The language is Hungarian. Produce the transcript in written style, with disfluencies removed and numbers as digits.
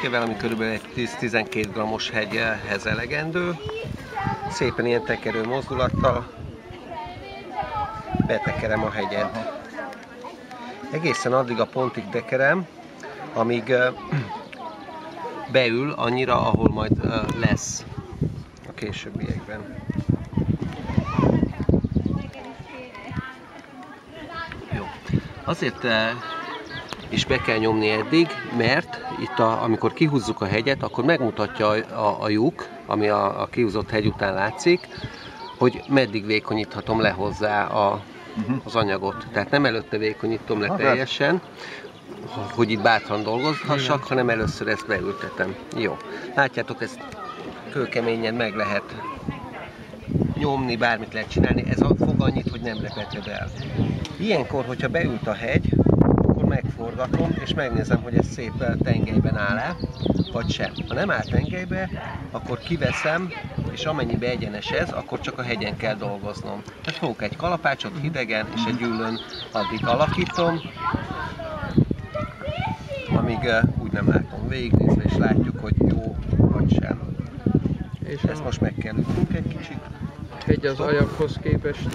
tőkével, ami körülbelül egy 10-12 g-os hegyhez elegendő. Szépen ilyen tekerő mozdulattal betekerem a hegyet. Egészen addig a pontig tekerem, amíg beül annyira, ahol majd lesz a későbbiekben. Jó. Azért is be kell nyomni eddig, mert itt amikor kihúzzuk a hegyet, akkor megmutatja a lyuk, ami a kihúzott hegy után látszik, hogy meddig vékonyíthatom le hozzá az anyagot. Tehát nem előtte vékonyítom le teljesen, hogy itt bátran dolgozhassak, hanem először ezt beültetem. Jó. Látjátok, ezt kőkeményen meg lehet nyomni, bármit lehet csinálni. Ez a fog annyit, hogy nem repedhet el. Ilyenkor, hogyha beült a hegy, akkor megforgatom, és megnézem, hogy ez szép tengelyben áll-e, vagy sem. Ha nem áll tengelybe, akkor kiveszem, és amennyibe egyenes ez, akkor csak a hegyen kell dolgoznom. Tehát fogok egy kalapácsot hidegen, és egy gyűlön addig alakítom, amíg úgy nem látom végignézve, és látjuk, hogy jó vagy sem. És ezt most meg kell ütnünk egy kicsit. Hegy az aljakhoz képest